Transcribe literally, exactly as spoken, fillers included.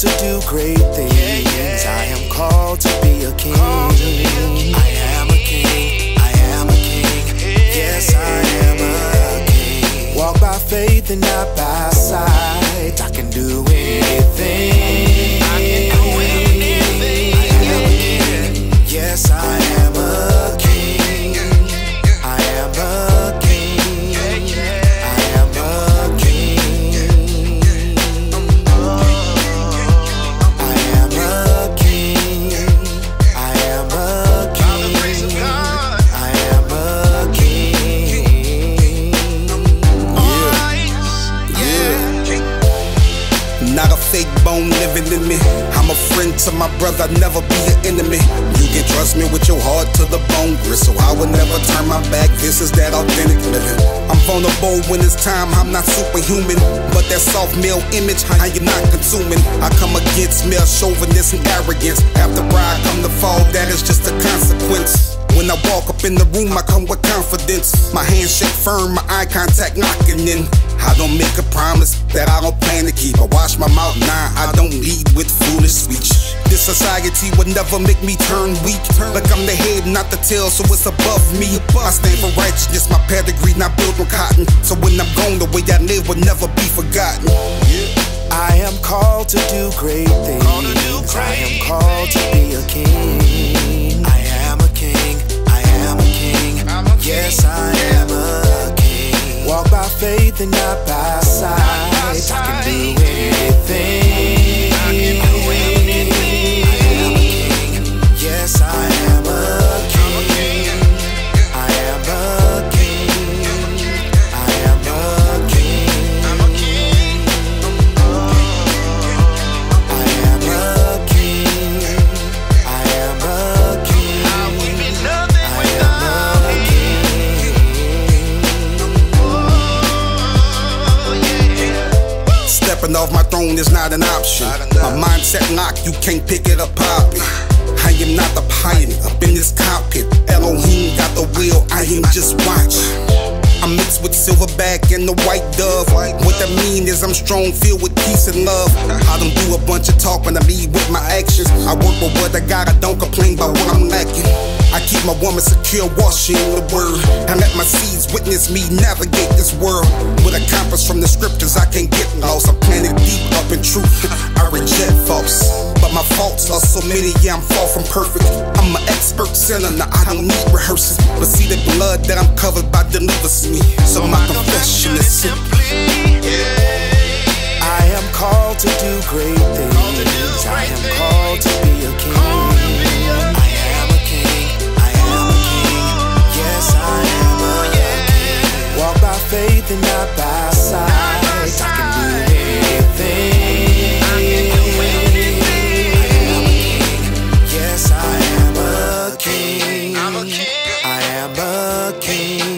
to do great things. I am called to be a king. I am a king. I am a king. Yes, I am a king. Walk by faith and not by sight. I can do anything. I can do anything. I am a king. Yes, I am a king. I am a king. I am a king. I am a king. I am a king. I am a king. Yeah, yeah. Not a fake bone living in me. I'm a friend to my brother, never be an enemy. You can trust me with your heart to the bone, gristle. I will never turn my back, this is that authentic living. I'm vulnerable when it's time, I'm not superhuman. But that soft male image, how you not consuming? I come against male chauvinist and arrogance. After pride come the fall, that is just a consequence. When I walk up in the room, I come with confidence. My handshake firm, my eye contact knocking in. I don't make a promise that I don't plan to keep. I wash my mouth, nah, I don't lead with foolish speech. This society would never make me turn weak. Like I'm the head, not the tail, so it's above me. I stand for righteousness, my pedigree not built on cotton. So when I'm gone, the way I live will never be forgotten. I am called to do great things. I am called to be a king. I am a king. I am a king. Yes, I am a king. Walk by faith and not by sight. I can do anything. I am a king. Yes, I am a king. I am a king. I am a king. I am a king. I am a king. I am a king. Stepping off my throne is not an option. My mindset locked, you can't pick it up, pop it. I am not the pilot up in this cockpit. Elohim got the wheel, I am just watch. I'm mixed with silverback and the white dove. What that mean is I'm strong, filled with peace and love. I don't do a bunch of talk when I lead with my actions. I work with what I got, I don't complain about what I'm lacking. I keep my woman secure, washing the word. I let my seeds witness me navigate this world. With a compass from the scriptures, I can't get lost. I'm planted deep up in truth. I reject false, but my faults are so many, yeah, I'm far from perfect. I'm an expert sinner, now I don't need rehearsing. But see the blood that I'm covered by delivers me. So my confession is simply, I am called to do great things. I am called to be a king. I am a king. I am a king. Yes, I am a king. Walk by faith and not by sight. I can do anything. I am a king. Yes, I am a king. I am a king.